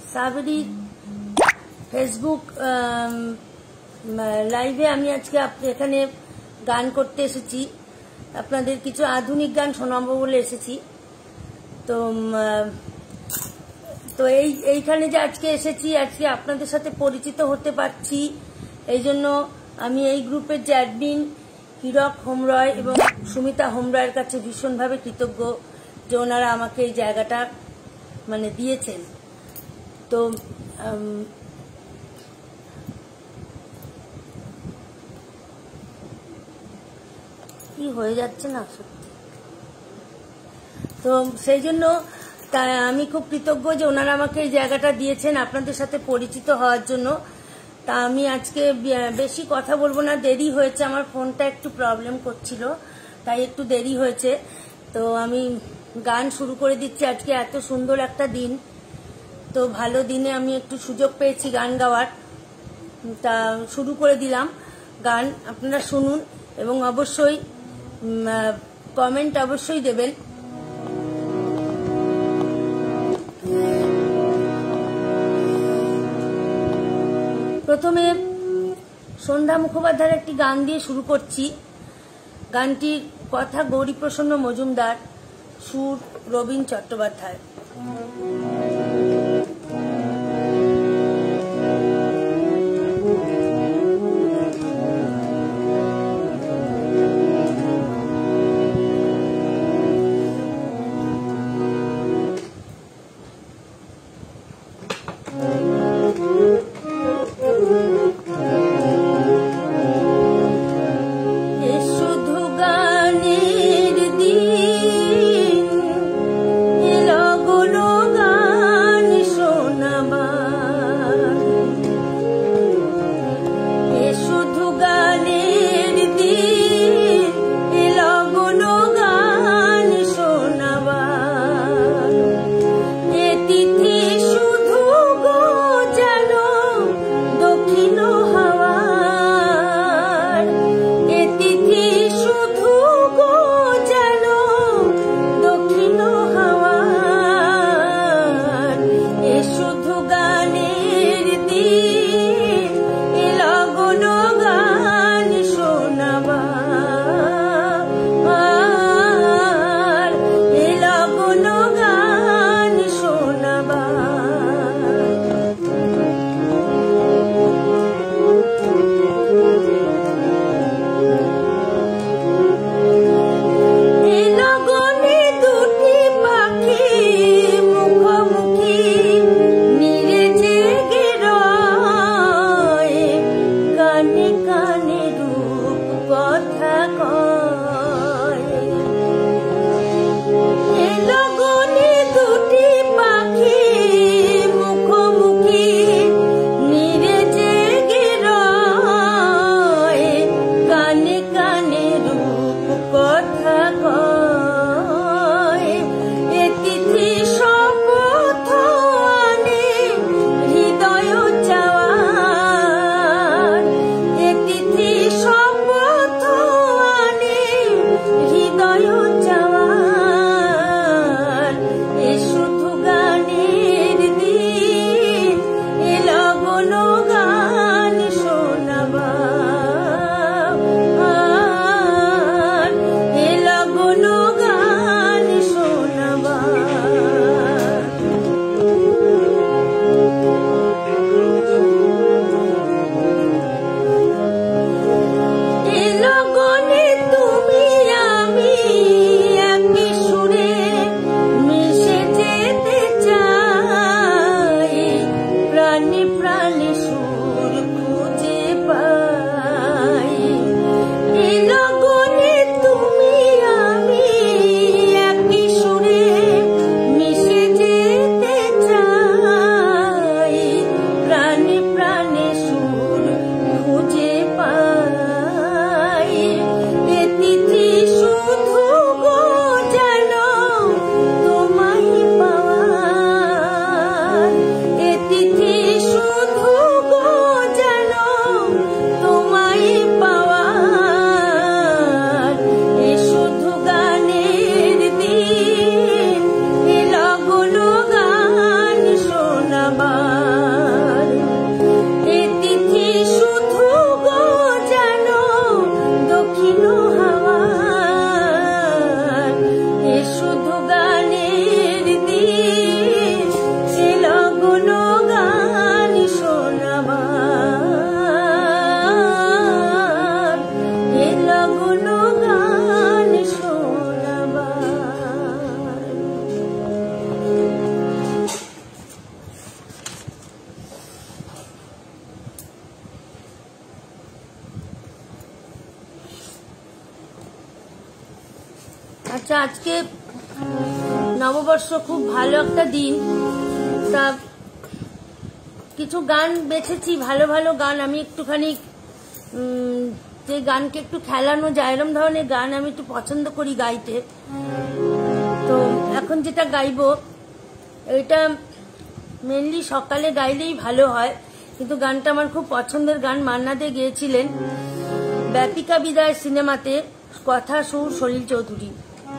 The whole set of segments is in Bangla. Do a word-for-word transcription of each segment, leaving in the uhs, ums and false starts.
সাবরি ফেসবুক লাইভে আমি আজকে এখানে গান করতে এসেছি। আপনাদের কিছু আধুনিক গান শোনাবো বলে এসেছি। তো তো এই এইখানে যে আজকে এসেছি, আজকে আপনাদের সাথে পরিচিত হতে পারছি, এই জন্য আমি এই গ্রুপের যে অ্যাডমিন হিরক হোমরয় এবং সুমিতা হোমরয়ের কাছে ভীষণভাবে কৃতজ্ঞ যে ওনারা আমাকে এই জায়গাটা মানে দিয়েছেন। তো কি হয়ে যাচ্ছে না সত্যি, তো সেই জন্য তাই আমি খুব কৃতজ্ঞ যে ওনারা আমাকে এই জায়গাটা দিয়েছেন আপনাদের সাথে পরিচিত হওয়ার জন্য। তা আমি আজকে বেশি কথা বলবো না, দেরি হয়েছে, আমার ফোনটা একটু প্রবলেম করছিল তাই একটু দেরি হয়েছে। তো আমি গান শুরু করে দিচ্ছি। আজকে এত সুন্দর একটা দিন, তো ভালো দিনে আমি একটু সুযোগ পেয়েছি গান গাওয়ার, তা শুরু করে দিলাম গান। আপনারা শুনুন এবং অবশ্যই কমেন্ট অবশ্যই দেবেন। প্রথমে সন্ধ্যা মুখোপাধ্যায়ের একটি গান দিয়ে শুরু করছি। গানটির কথা গৌরীপ্রসন্ন মজুমদার, সুর রবীন চট্টোপাধ্যায়। এলো গুলো গান আজকে নববর্ষ, খুব ভালো একটা দিন। তা কিছু গান বেছেছি, ভালো ভালো গান। আমি একটুখানি যে গানকে একটু খেলানো যায় এরম ধরনের গান আমি একটু পছন্দ করি গাইতে। তো এখন যেটা গাইবো এটা মেনলি সকালে গাইলেই ভালো হয়, কিন্তু গানটা আমার খুব পছন্দের গান। মান্না দে গেয়েছিলেন ব্যাপিকা বিদায় সিনেমাতে, কথা সুর সলিল চৌধুরী।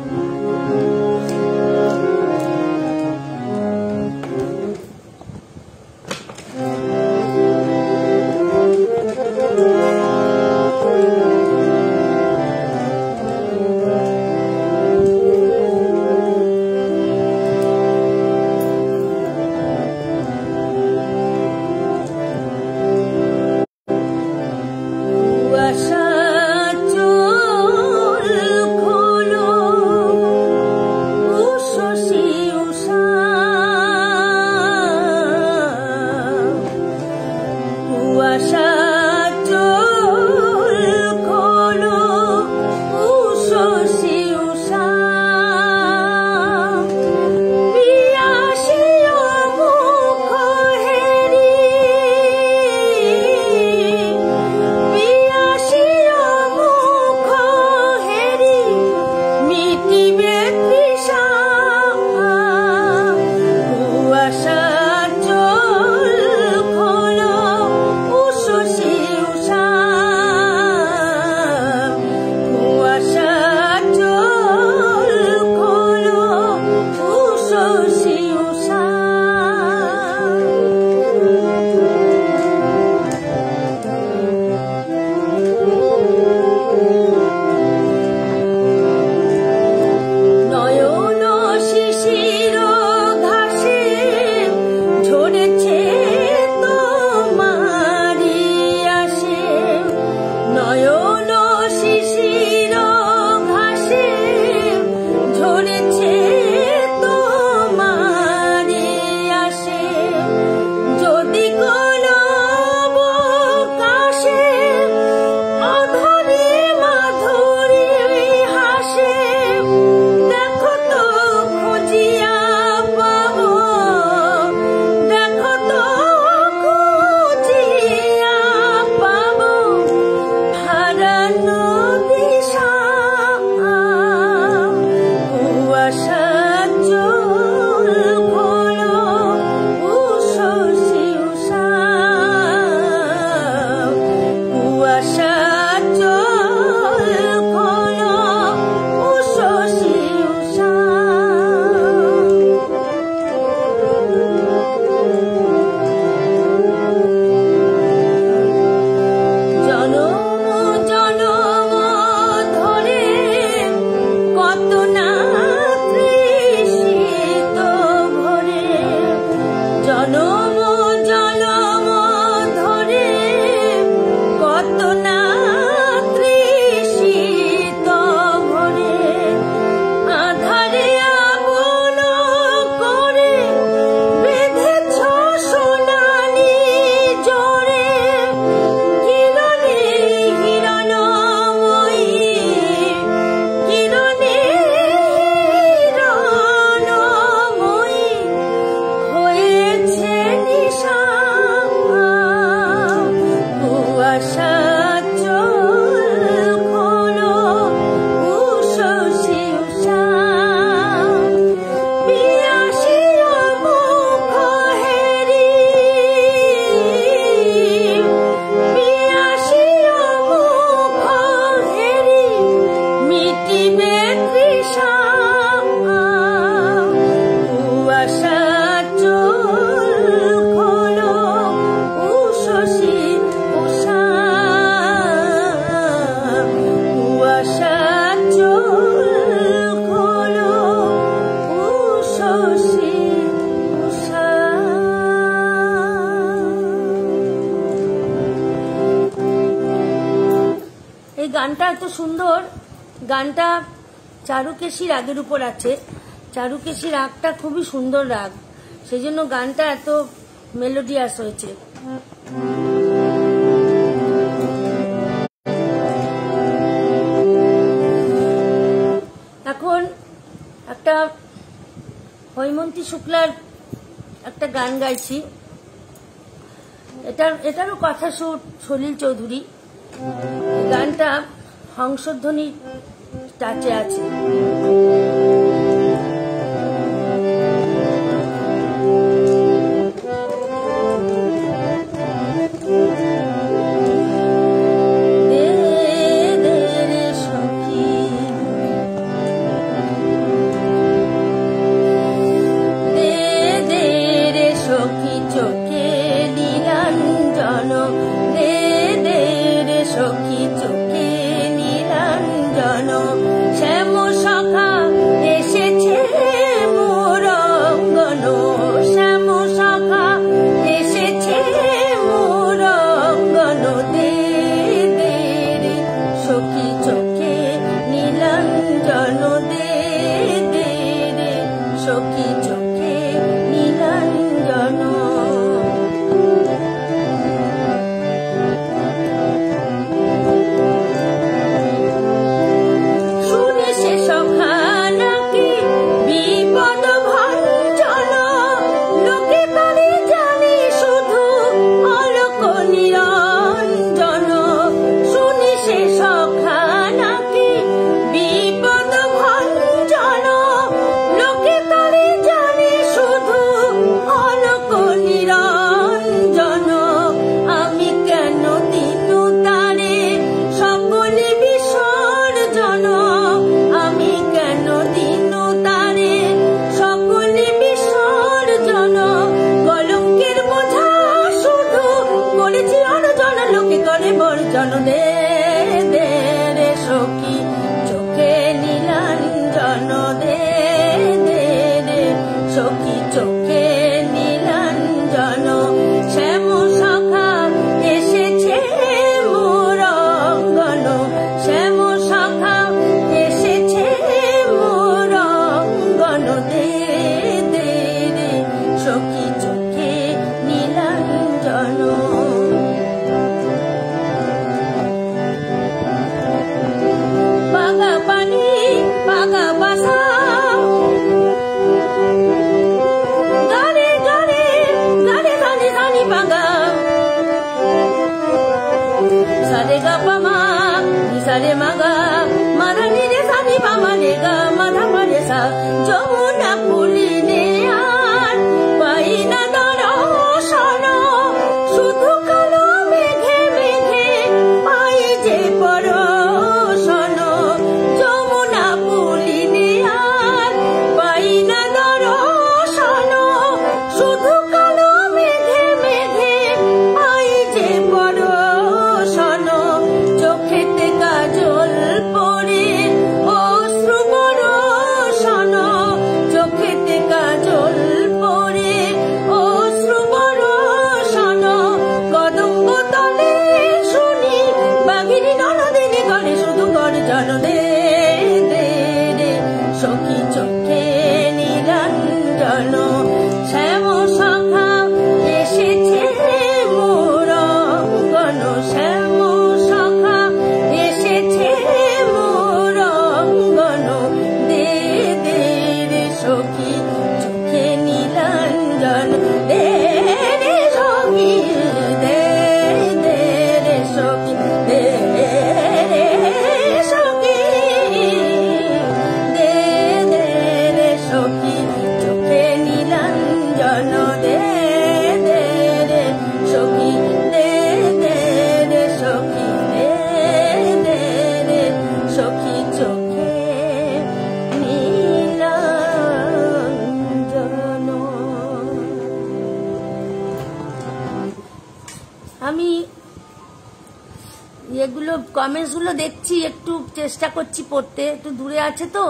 গানটা এত সুন্দর, গানটা চারুকেশী রাগের উপর আছে। চারুকেশী রাগটা খুবই সুন্দর রাগ, সেই জন্য গানটা এত মেলোডিয়াস হয়েছে। এখন অদিতি শুক্লার একটা গান গাইছি, এটার এটারও কথা সুর সলিল চৌধুরী। গানটা হংসধ্বনি টাচে আছে। আমি এগুলো কমেন্টস গুলো দেখছি, একটু চেষ্টা করছি পড়তে, একটু দূরে আছে তো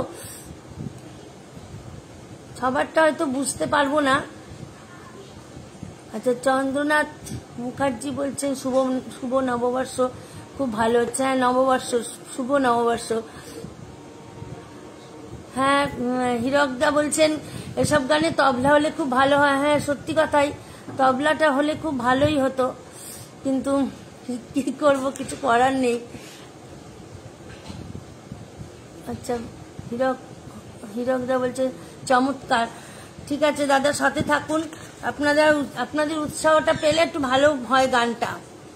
সবারটা হয়তো বুঝতে পারবো না। আচ্ছা, চন্দ্রনাথ মুখার্জি বলছেন শুভ শুভ নববর্ষ, খুব ভালো হচ্ছে। হ্যাঁ, নববর্ষ, শুভ নববর্ষ। হ্যাঁ, হীরকদা বলছেন এসব গানে তবলা হলে খুব ভালো হয়। হ্যাঁ, সত্যি কথাই, তবলাটা হলে খুব ভালোই হতো, কিন্তু কি করব, কিছু করার নেই। আচ্ছা, হীরক হীরকদা বলছে চমৎকার। ঠিক আছে দাদা, সাথে থাকুন, আপনারা আপনাদের উৎসাহটা পেলে একটু ভালো হয় গানটা।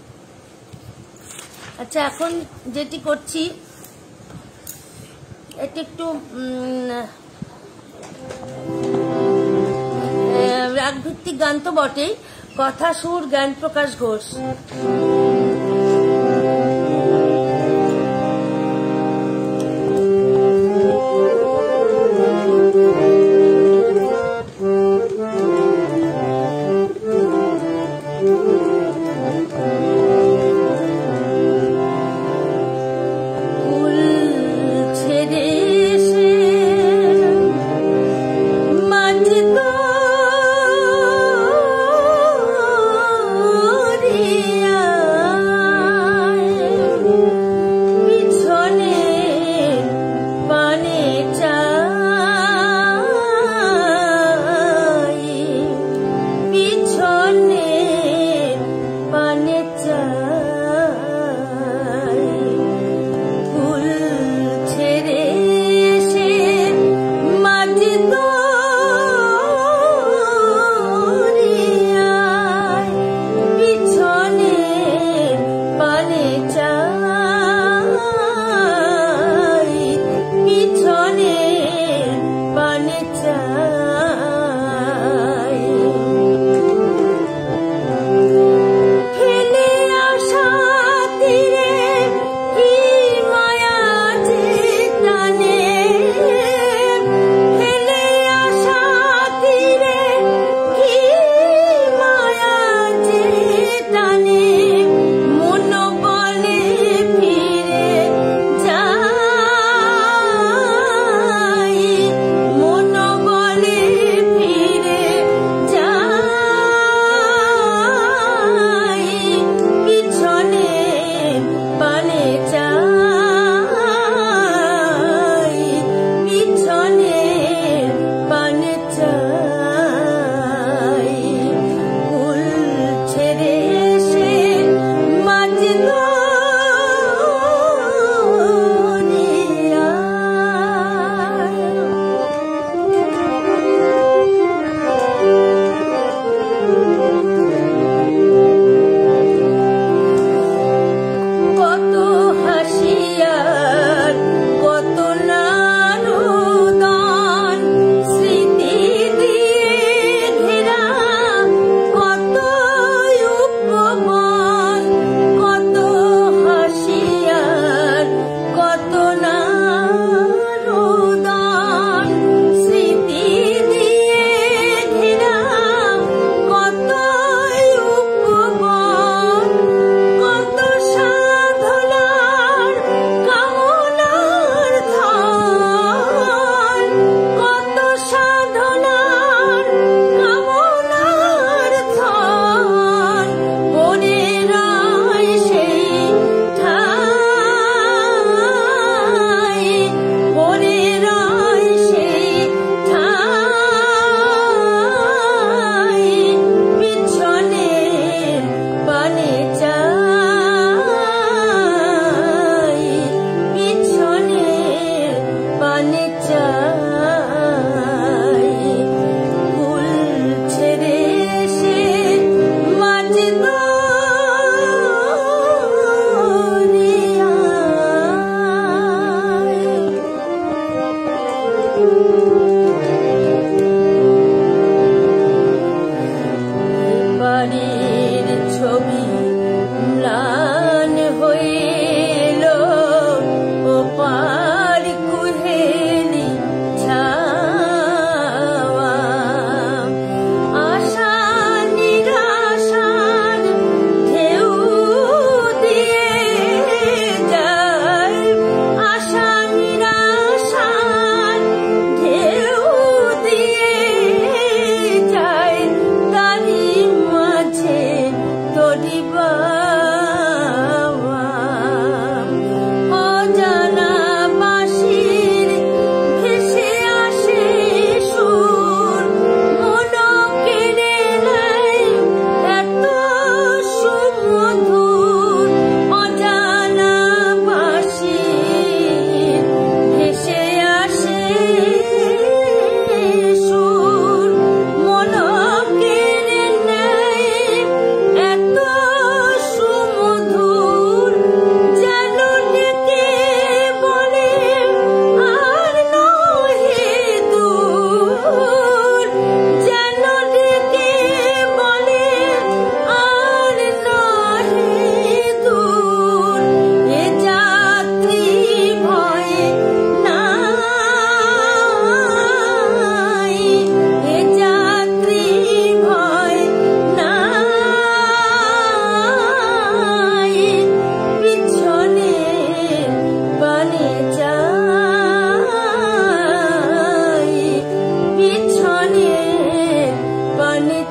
আচ্ছা, এখন যেটি করছি এটা একটু রাগভিত্তিক গান তো বটেই, কথা সুর জ্ঞান প্রকাশ ঘোষ। Yeah.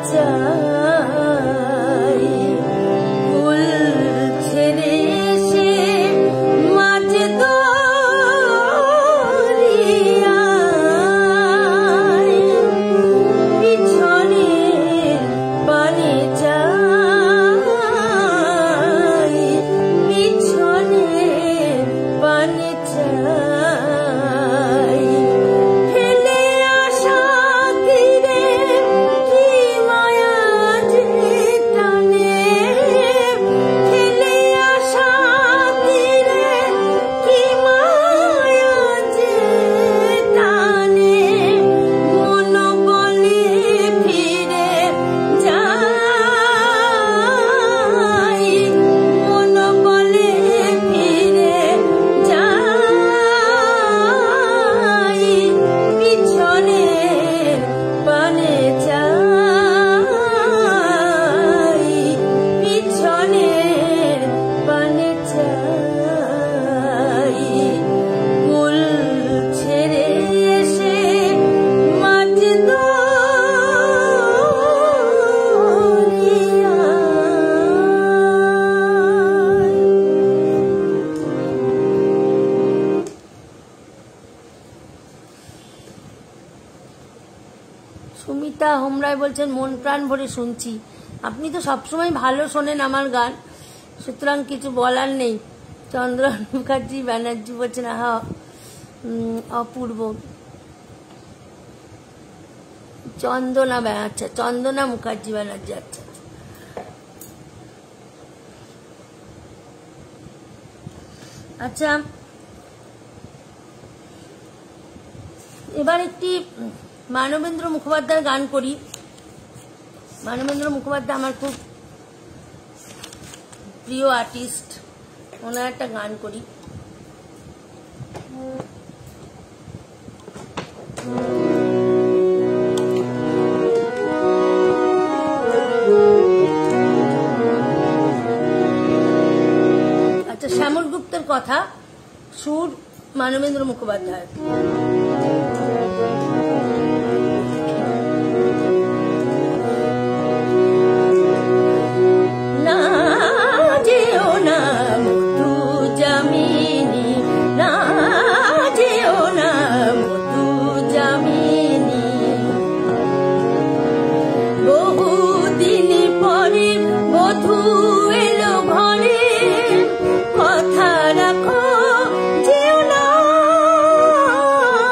চাই ফুল ছেড়ে এসে মাঝ দরিয়ায় পিছনে পানে চাই পিছনে পানে চাই ফেলে আসা তীরে কি মায়া যে টানে ফেলে আসা তীরে কি মায়া যে টানে মন বলে ফিরে যাই মন বলে ফিরে যাই পিছনে পানে চাই পিছনে পানে চাই ফুল ছেড়ে এসে মাঝ সুমিতা হোমরায় বলছেন মন প্রাণ ভরে শুনছি। আপনি তো সবসময় ভালো শোনেন আমার গান, সুতরাং কিছু বলার নেই। চন্দ্রন মুখার্জি ব্যানার্জি বলছেন আহা উম, অপূর্ব। চন্দনা ব্যানার্জি, আচ্ছা চন্দনা মুখার্জি ব্যানার্জি, আচ্ছা আচ্ছা। এবার একটি মানবেন্দ্র মুখোপাধ্যায়ের গান করি। মানবেন্দ্র মুখোপাধ্যায় আমার খুব প্রিয় আর্টিস্ট, ওনার একটা গান করি। আচ্ছা, শ্যামল গুপ্তের কথা, সুর মানবেন্দ্র মুখোপাধ্যায়। না যেও না মধু জামিনী, না যেও না মধু জামিনী, বহুদিন পরে বধূ এলো ঘরে, কথা রাখো যেও না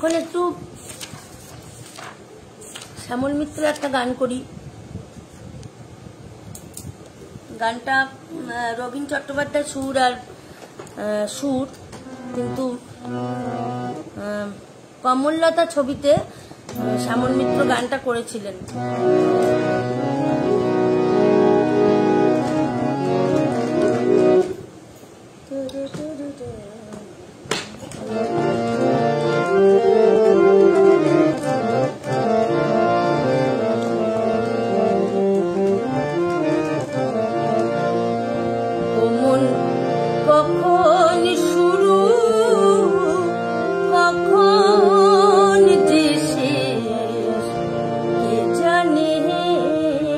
এখন একটু শ্যামল মিত্র একটা গান করি। গানটা রবীন চট্টোপাধ্যায় সুর আর সুর, কিন্তু কমললতা ছবিতে শ্যামল মিত্র গানটা করেছিলেন। জানে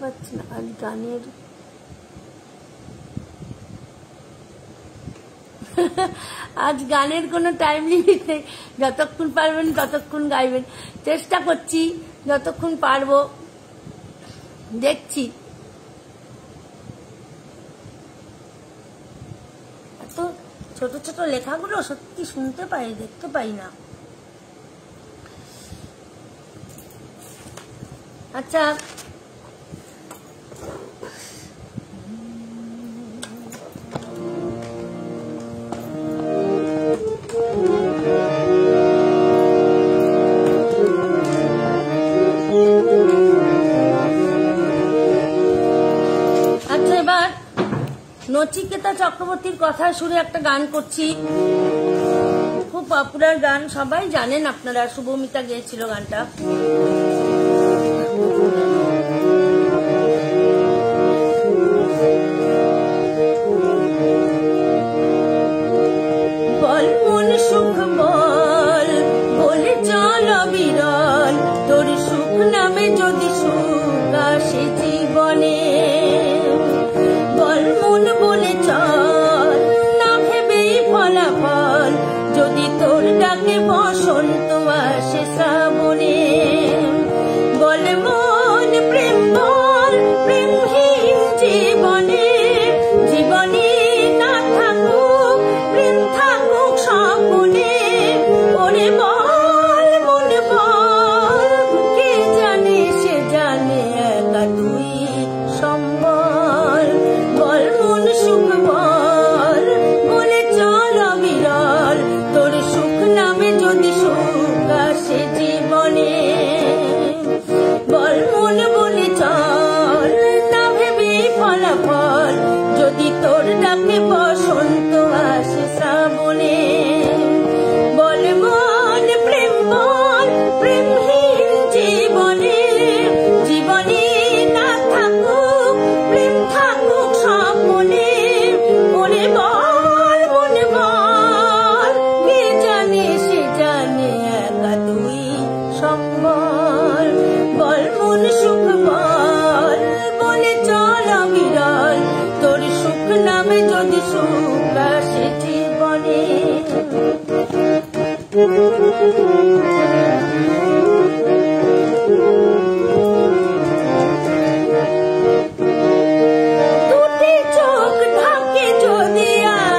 পাচ্ছি না। আজ গানের আজ গানের কোনো টাইম লিমিট নেই, যতক্ষণ পারবেন ততক্ষণ গাইবেন। চেষ্টা করছি যতক্ষণ পারবো, দেখছি। এত ছোট ছোট লেখাগুলো সত্যি শুনতে পাই, দেখতে পাই না। আচ্ছা, নচিকেতা চক্রবর্তীর কথা শুনে একটা গান করছি, খুব পপুলার গান, সবাই জানেন আপনারা। শুভমিতা গেয়েছিল গানটা। বল মন সুখ বল, বলে চল বিরল, তোর সুখ নামে যদি সুখ আসে জীবনে। বল মন বলে চল, না ভেবেই ফলাফল, যদি তোর ডাকে বসন্ত আসে শ্রাবণে। বল মন প্রেম বল, প্রেমহীন জীবনে, জীবনে না থাকুক প্রেম থাকুক স্বপনে। ওরে বল মন বল, কে জানে সে জানে একা তুই সম্বল। বল মন সুখ বল, বলে চল বিরল, তোর সুখ নামে যদি সুখ আসে জীবনে। বল মন বলে চল, না ভেবে ফলাফল, যদি তোর ডাকে বসন্ত আসে শ্রাবণে। বল মন প্রেম বল, প্রেমহীন জীবনে, জীবনে না থাকুক প্রেম থাকুক স্বপনে। ওরে বল মন বল, কে জানে সে জানে একা তুই সম্বল। বল মন সুখ বল, বলে চল বিরল, তোর সুখ নামে যদি সুখ আসে জীবনে। দুটি চোখ ঢাকে যদি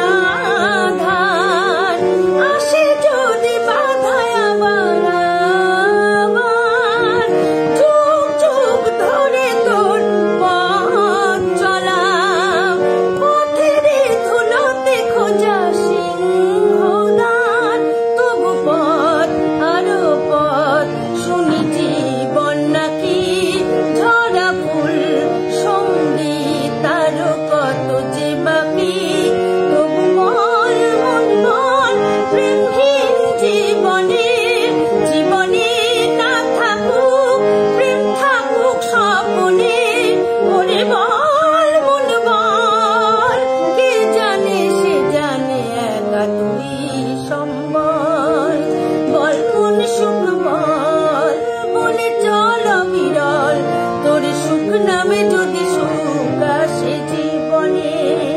আধার, আসে যদি বাধায় আবার আবার, যুগ যুগ ধরে তোর পথ চলা, পথের ধুলোতে খোঁজা সিংহদ্বার। তবু পথ আরো পথ, শুনি জীবন নাকি ঝরা ফুল সঙ্গীত, আরো কত যে বাকি। তবু বল মন বল, প্রেমহীন জীবনে, জীবনে না থাকুক প্রেম থাকুক স্বপনে। ওরে বল মন বল, কে জানে সে জানে একা তুই সম্বল। বল মন সুখ বল, বলে চল বিরল, তোর সুখ নামে যদি সুখ আসে জীবনে।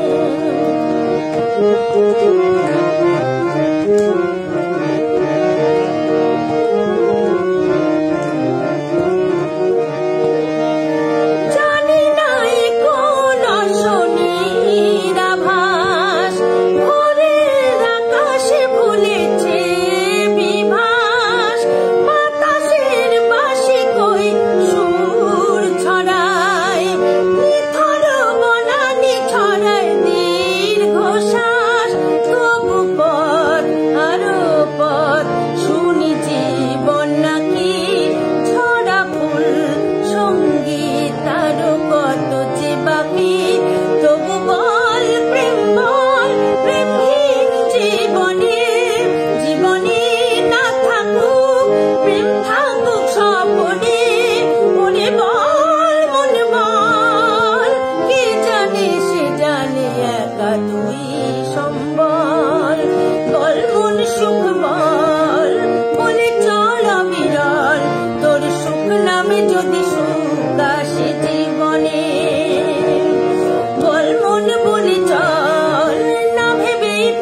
জানি নাই কোন শনির আভাস, ভোরের আকাশে ভুলেছে বিভাস। বাতাসের বাঁশি কই সুর ছড়ায়, নিথর বনানি ছড়ায় দীর্ঘশ্বাস। তবু পথ আরো পথ, শুনি জীবন নাকি ছড়া ফুল সঙ্গীত, আরো কত যে বাকি। তবু বল প্রেম বল, প্রেমহীন জীবনে, জীবনে না থাকুক প্রেম থাকুক স্বপনে। ওরে বল মন বল, কে জানে সে জানে একা তুই সম্বল। বল মন সুখ বল, বলে চল বিরল, তোর সুখ নামে যদি সুখ আসে জীবনে।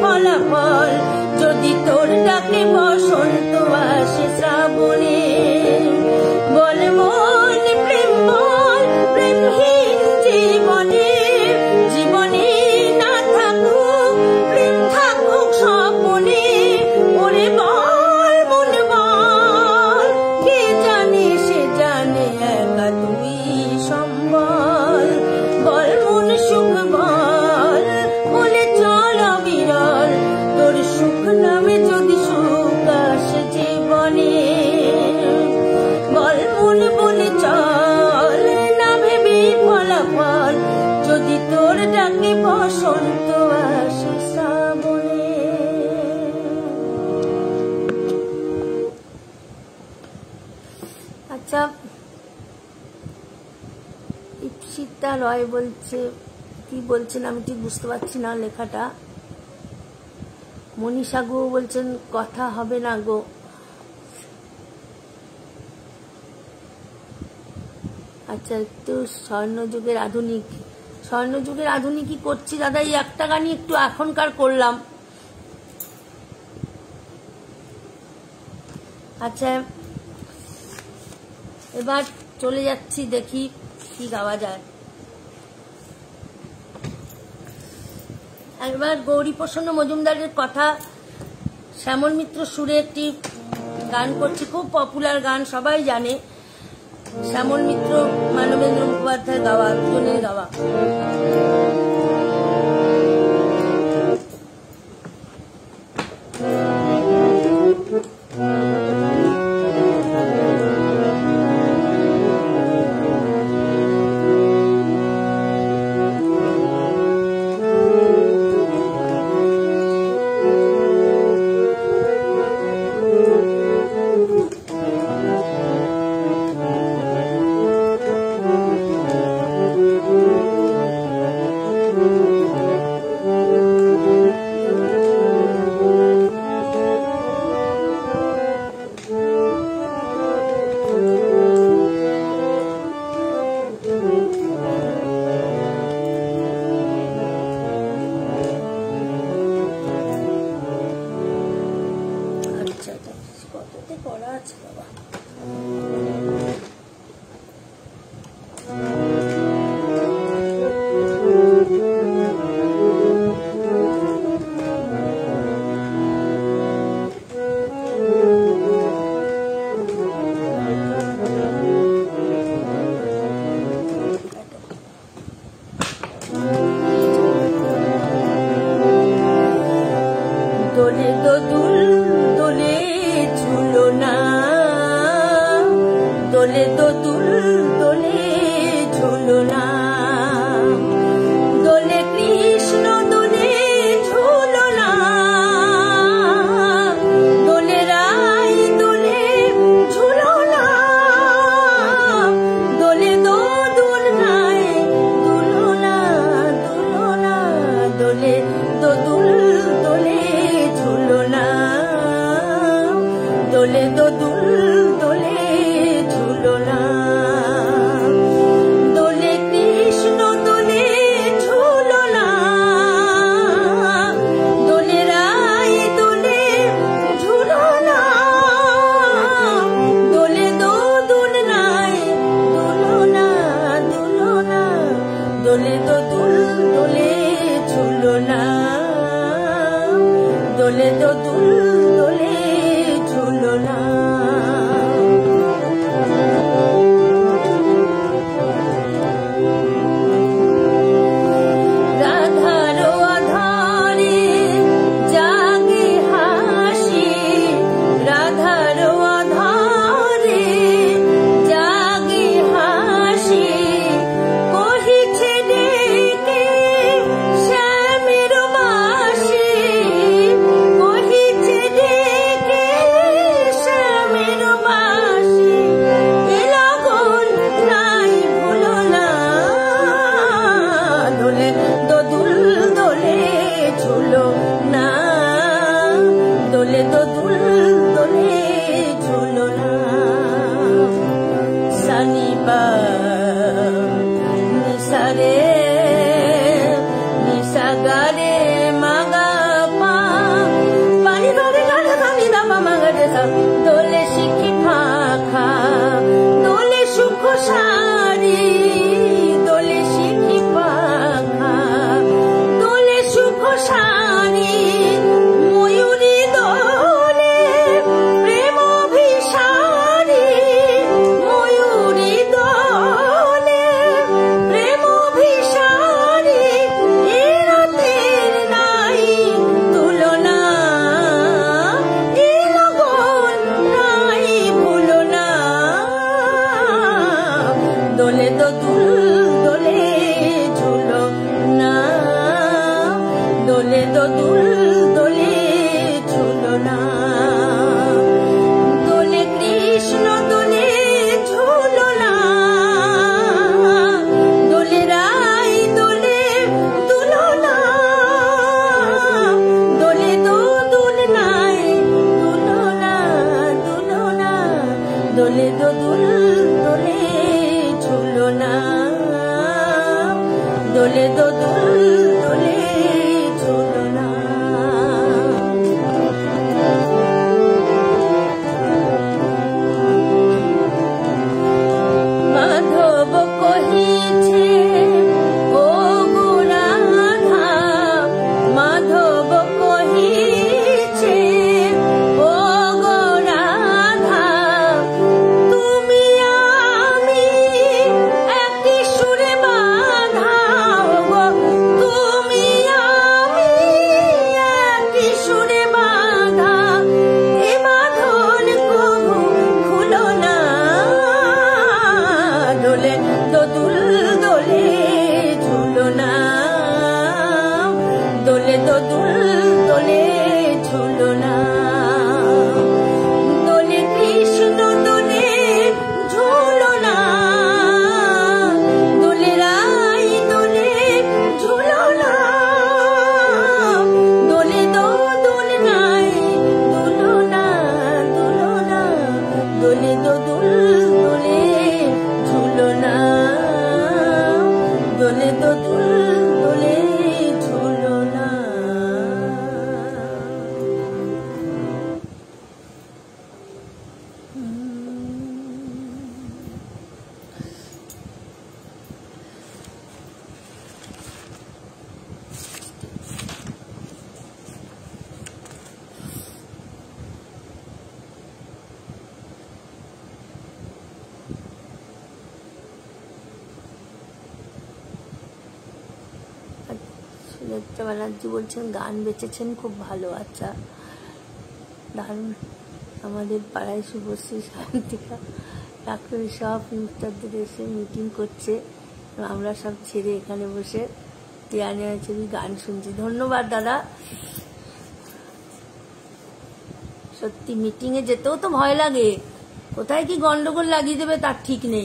ফলাফল যদি তোর ডাকে বসন্ত আসে শ্রাবণে। বল মন প্রেম বল প্রেমহীন জীবনে, জীবনে না থাকুক প্রেম থাকুক স্বপনে। ওরে বল মন বল, কে জানে সে জানে একা তুই সম্বল। বল মন সুখ বল বলে চল অবিরল, তোর সুখ নামে যদি সুখ আসে জীবনে। বল মন বলে চল না ভেবি ফলাফল যদি তোর ডাকে বসন্ত আসে শ্রাবণে। আচ্ছা, ইপ্সিতা রয় বলছে, কি বলছেন আমি ঠিক বুঝতে পারছি না লেখাটা। মনীষা গো বলছেন কথা হবে না গো। আচ্ছা, একটু স্বর্ণযুগের আধুনিক, স্বর্ণযুগের আধুনিকই করছি দাদা, এই একটা গানই একটু এখনকার করলাম। আচ্ছা, এবার চলে যাচ্ছি, দেখি কি গাওয়া যায়। একবার গৌরীপ্রসন্ন মজুমদারের কথা শ্যামল মিত্র সুরে একটি গান করছি, খুব পপুলার গান, সবাই জানে। শ্যামল মিত্র, মানবেন্দ্র মুখোপাধ্যায় গাওয়া, দুজনের গাওয়া। সুনেত্রা ব্যানার্জি বলছেন গান বেঁচেছেন খুব ভালো। আচ্ছা, দারুণ। আমাদের পাড়ায় শুভশ্রী শান্তিকা ডাক্তার সব নিউজটাদের এসে মিটিং করছে, আমরা সব ছেড়ে এখানে বসে টিয়ানে ছবি গান শুনছি। ধন্যবাদ দাদা। সত্যি মিটিংয়ে যেতেও তো ভয় লাগে, কোথায় কি গন্ডগোল লাগিয়ে দেবে তার ঠিক নেই।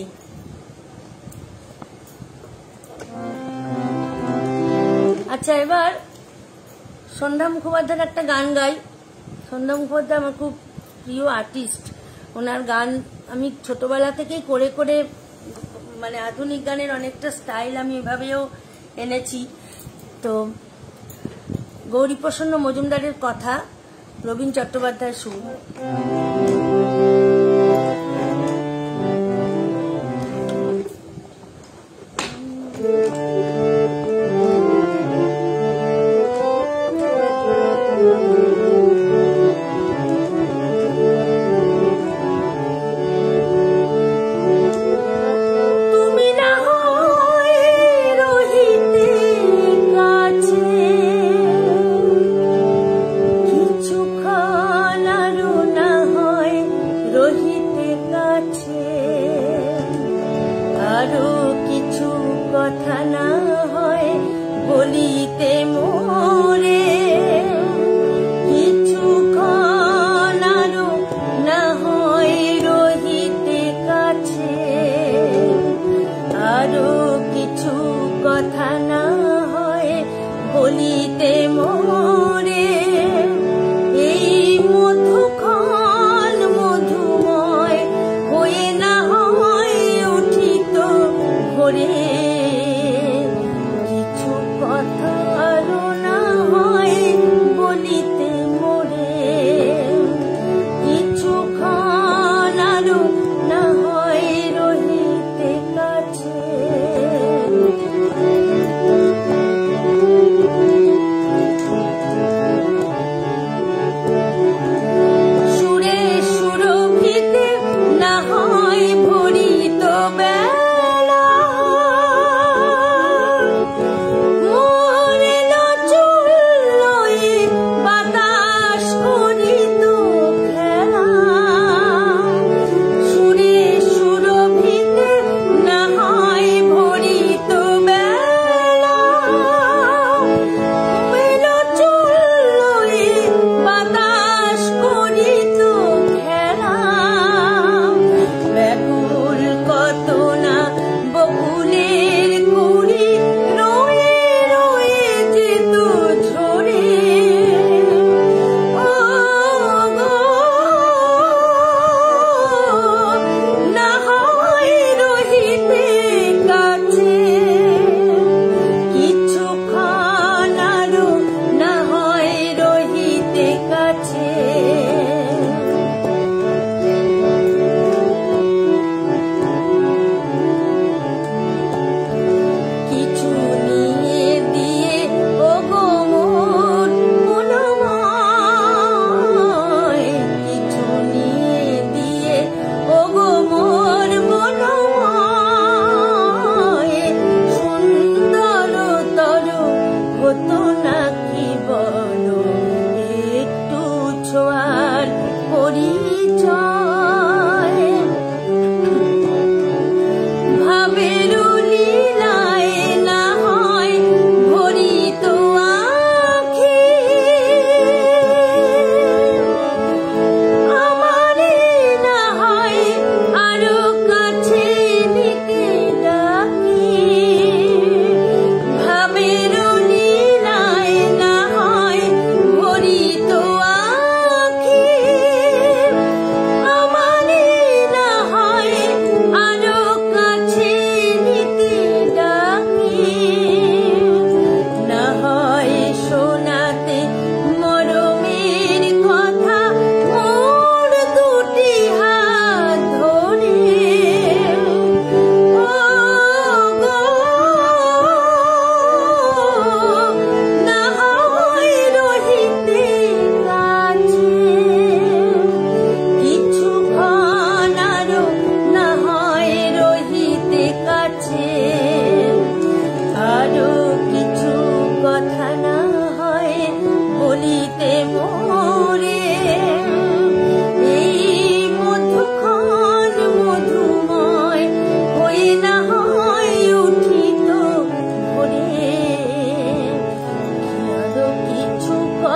আচ্ছা, এবার সন্ধ্যা মুখোপাধ্যায়ের একটা গান গাই। সন্ধ্যা মুখোপাধ্যায় আমার খুব প্রিয় আর্টিস্ট। ওনার গান আমি ছোটবেলা থেকেই করে করে মানে আধুনিক গানের অনেকটা স্টাইল আমি এভাবেও এনেছি। তো গৌরীপ্রসন্ন মজুমদারের কথা, রবীন চট্টোপাধ্যায়ের সুর।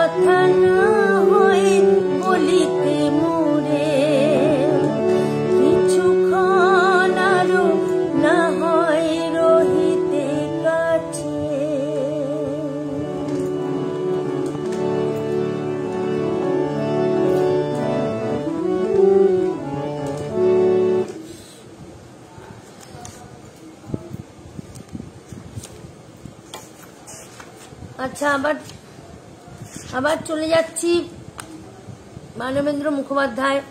কথা না হয় বলিতে মোরে, কিছুক্ষণ আরো না হয় রহিতে কাছে। আচ্ছা, আবার আবার চলে যাচ্ছি মানবেন্দ্র মুখোপাধ্যায়।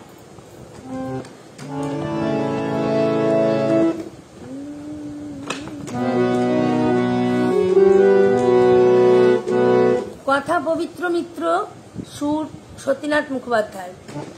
কথা পবিত্র মিত্র, সুর সতীনাথ মুখোপাধ্যায়।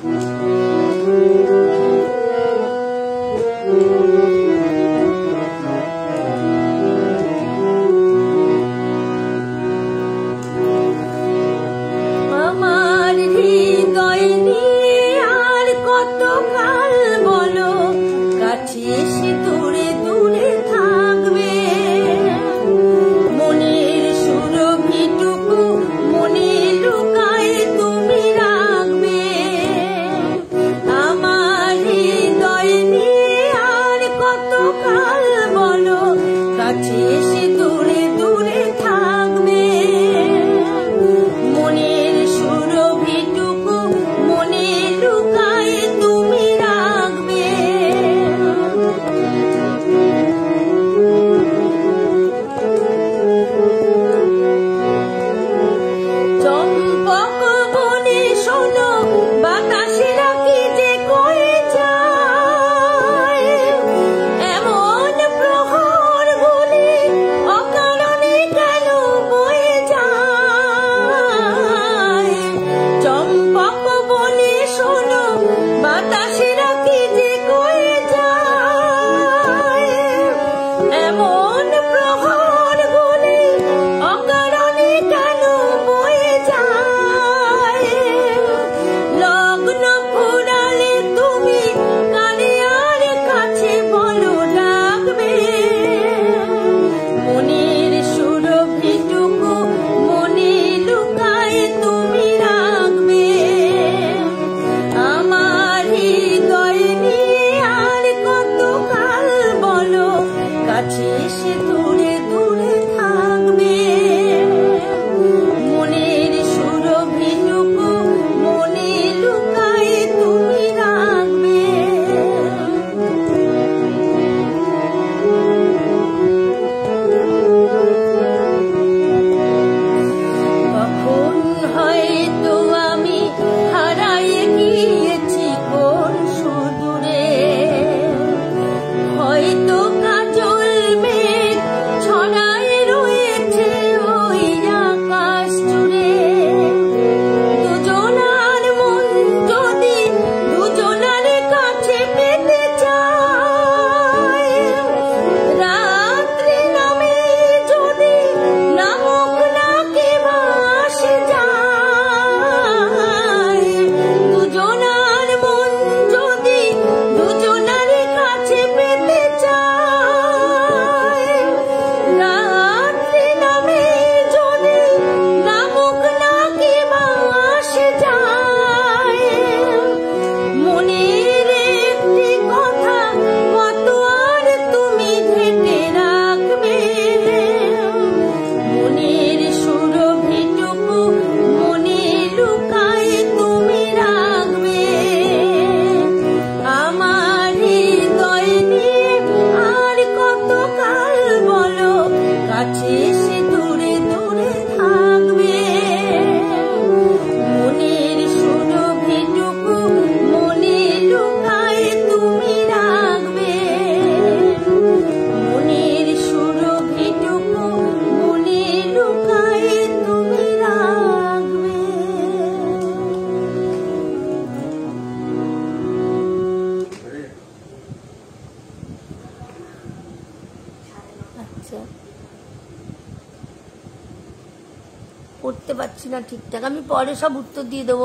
করতে পারছি না ঠিকঠাক, আমি পরে সব উত্তর দিয়ে দেবো,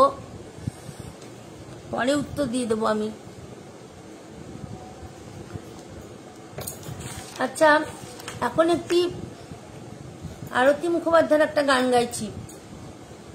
পরে উত্তর দিয়ে দেবো আমি। আচ্ছা, এখন একটি আরতি মুখোপাধ্যায়ের একটা গান গাইছি।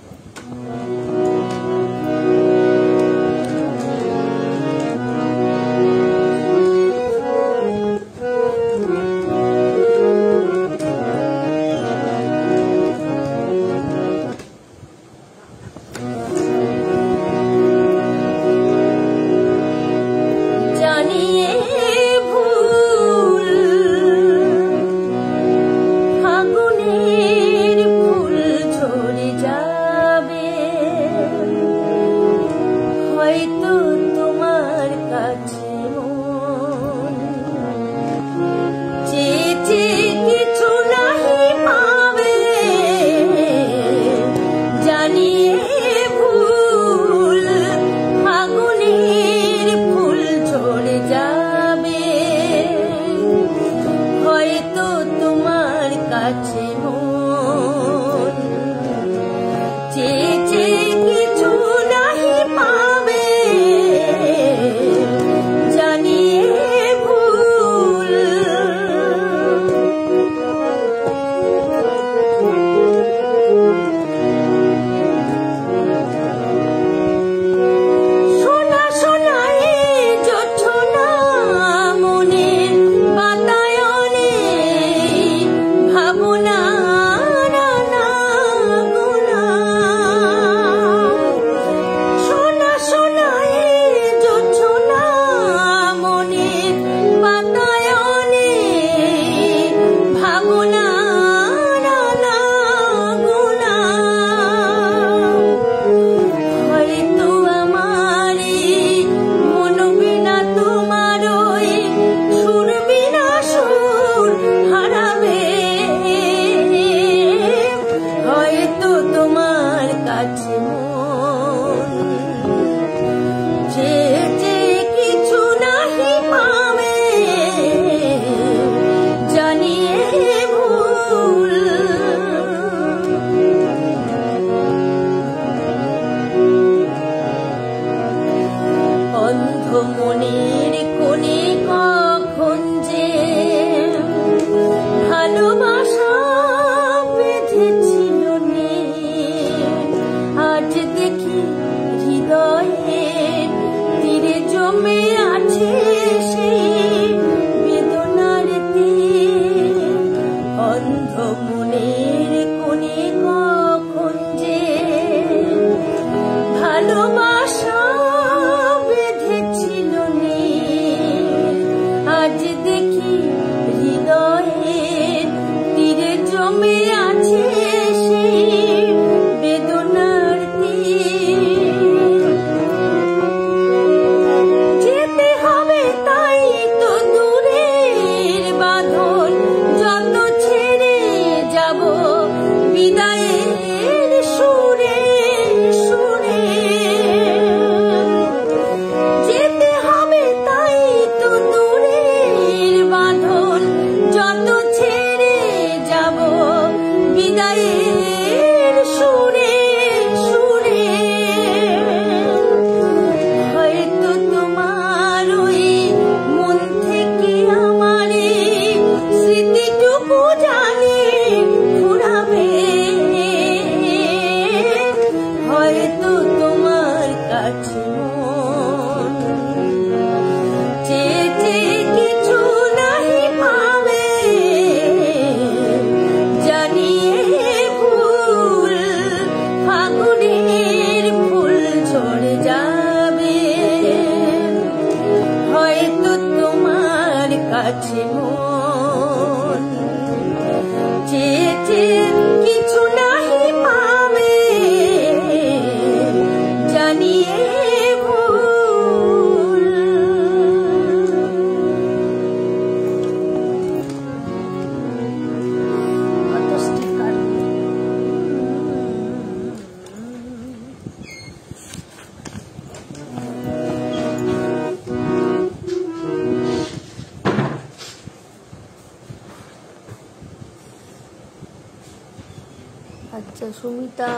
আচ্ছা, সুমিতা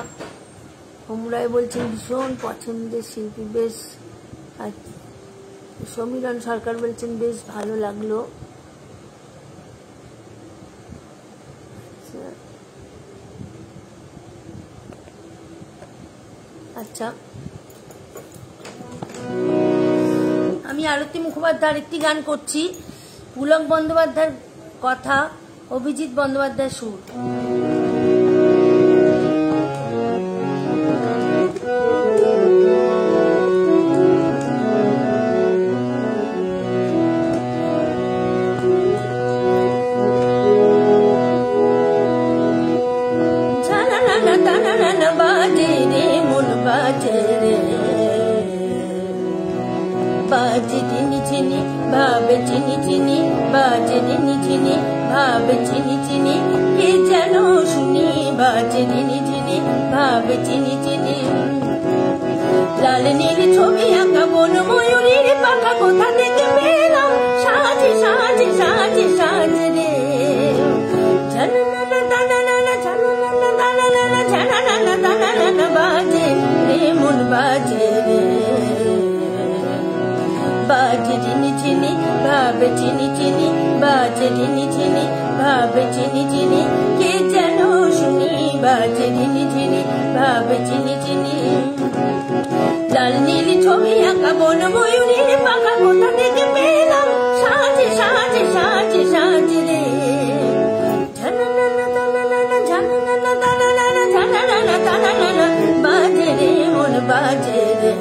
হোমরায় বলছেন ভীষণ পছন্দের শিল্পী, বেশ। সমীরণ সরকার বলছেন বেশ ভালো লাগলো। আচ্ছা, আমি আরতি মুখোপাধ্যায়ের একটি গান করছি, পুলক বন্দ্যোপাধ্যায়ের কথা, অভিজিৎ বন্দ্যোপাধ্যায়ের সুর। বাজে রে মন বাজে রে, বাজে চিনি চিনি ভাবে চিনি চিনি, বাজে চিনি চিনি ভাবে চিনি চিনি, কে যেন শুনি বাজে চিনি চিনি ভাবে চিনি চিনি। লাল নীল ছবি আঁকা বন ময়ূরীর পাখা কোথা থেকে পেলাম, সাজে সাজে সাজে সাজে রে, বাজে রে মন বাজে রে, বাজে চিনি চিনি ভাবে চিনি চিনি, বাজে চিনি চিনি ভাবে চিনি চিনি, কে যেন শুনি বাজে চিনি চিনি ভাবে চিনি চিনি। লাল নীল ছবি আঁকা বন ময়ূরীর পাখা কোথা থেকে পেলাম, সাজে সাজে সাজে সাজে রে, বাজে রে মন বাজে রে।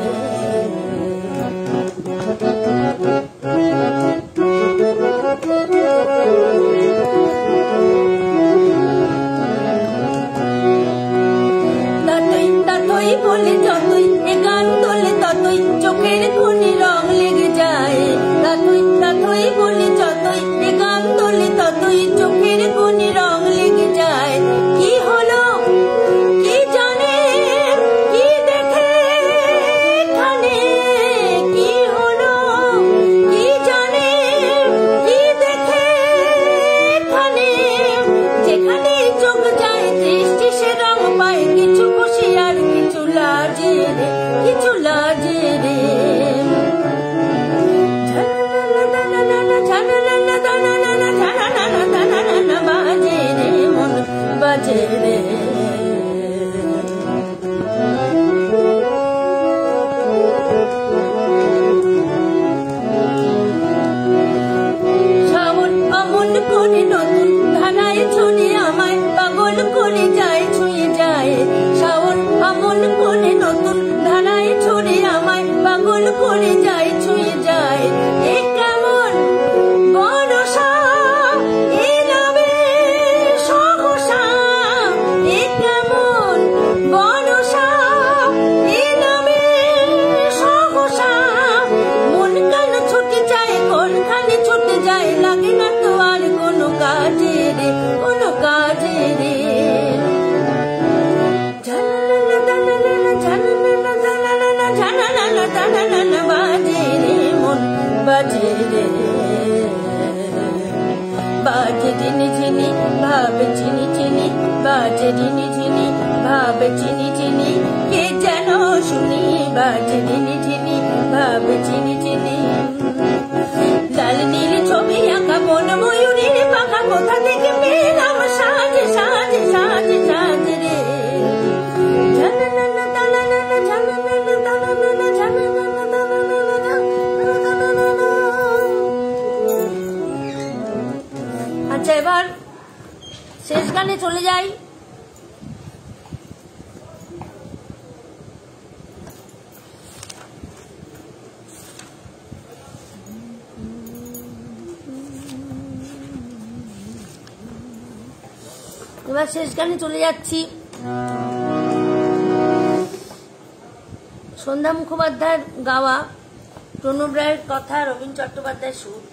তাতই তাতই বলে যতই এ গান তোলে ততই চোখের কোণে রং লেগে যায়, তাতই তাতই বলে যতই এ গান তোলে ততই চোখের কোণে রং লেগে যায়। কি হলো কি জানে কি দেখে এখানে, কি হলো কি জানে কি দেখে এখানে, যেখানে চোখ যায় দৃষ্টি সে রং পায়, কিছু খুশি আর কিছু লাজে রে, কিছু লাজে রে, বাজে রে মন বাজে রে। শ্রাবণ অমন করে নতুন ধারায় ছুঁয়ে আমায় পাগল করে যায় ছুঁয়ে যায়, শ্রাবণ অমন করে নতুন ধারায় ছুঁয়ে আমায় পাগল করে যায় ছুঁয়ে যায়। এ কেমন বরষা এ নামে সহসা, এ কেমন বরষা এ নামে সহসা, মন কান ছুটে যায় কোনখানে ছুটে যায়, লাগে না তো আর কোনো কাজে রে, কোনো কাজে রে, বাজে রে মন বাজে রে, বাজে চিনি চিনি ভাবে চিনি চিনি, বাজে চিনি চিনি ভাবে চিনি চিনি, কে যেন শুনি বাজে চিনি চিনি ভাবে চিনি চিনি। লাল নীল ছবি আঁকা বন ময়ূরীর পাখা কোথা থেকে পেলাম, সাজে সাজে সাজে সাজে রে, আচ্ছা এবার শেষ গানে চলে যাই। এবার শেষ গানে চলে যাচ্ছি, সন্ধ্যা মুখোপাধ্যায়ের গাওয়া, প্রণব রায়ের কথা, রবীন চট্টোপাধ্যায়ের সুর।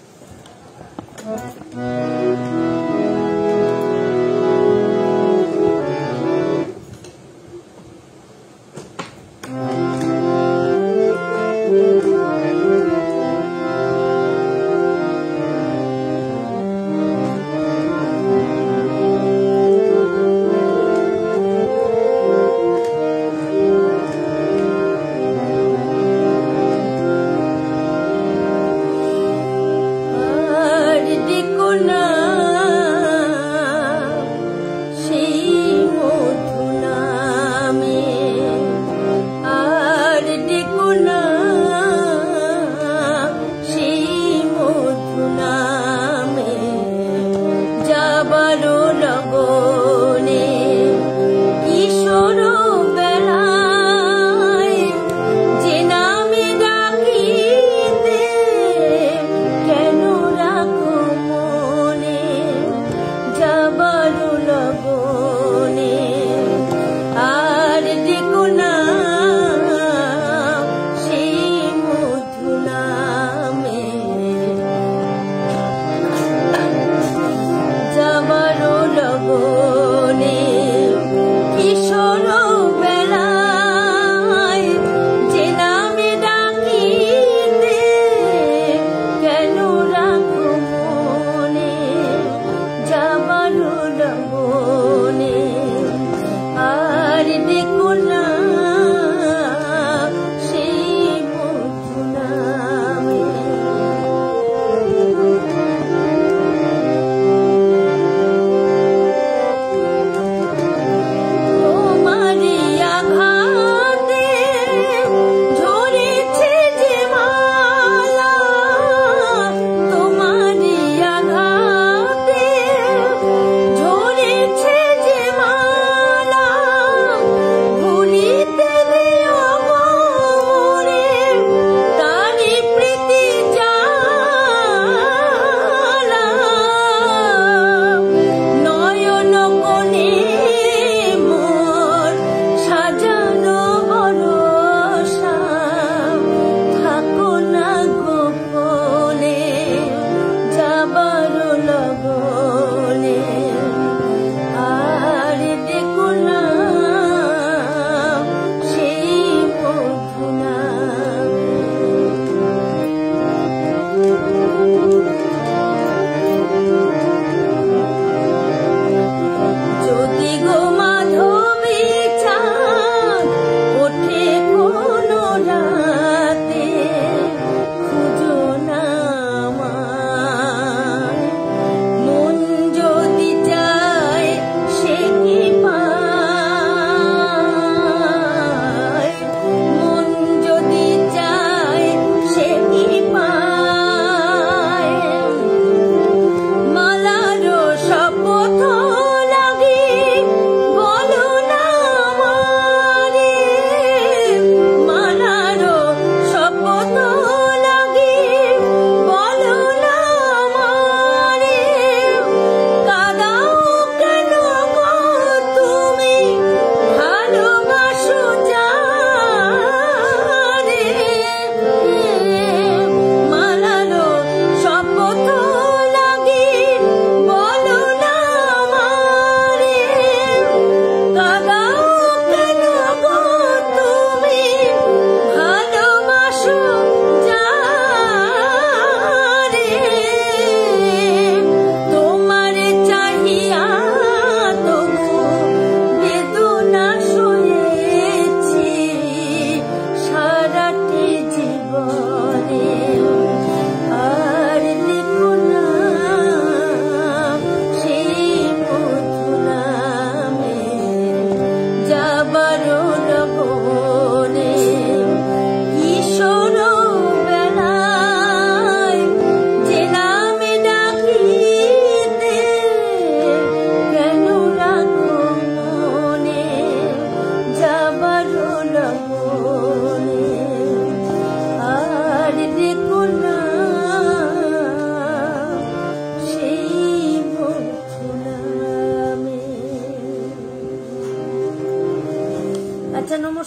আর দেখো না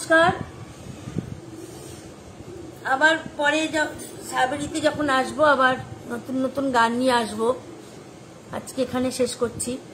নমস্কার। আবার পরে সাবেরিতে যখন আসবো আবার নতুন নতুন গান নিয়ে আসবো। আজকে এখানে শেষ করছি।